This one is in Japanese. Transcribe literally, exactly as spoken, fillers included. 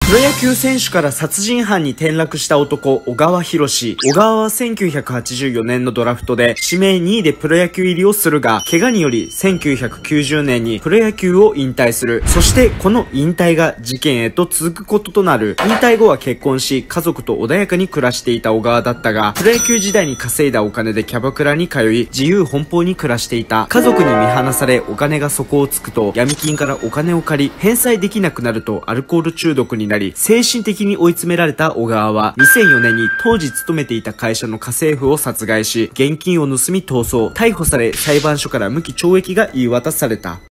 プロ野球選手から殺人犯に転落した男、小川博士。小川はせんきゅうひゃくはちじゅうよねんのドラフトで指名にいでプロ野球入りをするが、怪我によりせんきゅうひゃくきゅうじゅうねんにプロ野球を引退する。そしてこの引退が事件へと続くこととなる。引退後は結婚し、家族と穏やかに暮らしていた小川だったが、プロ野球時代に稼いだお金でキャバクラに通い、自由奔放に暮らしていた。家族に見放され、お金が底をつくと、闇金からお金を借り、返済できなくなるとアルコール中毒になり、精神的に追い詰められた小川はにせんよねんに当時勤めていた会社の家政婦を殺害し、現金を盗み逃走。逮捕され裁判所から無期懲役が言い渡された。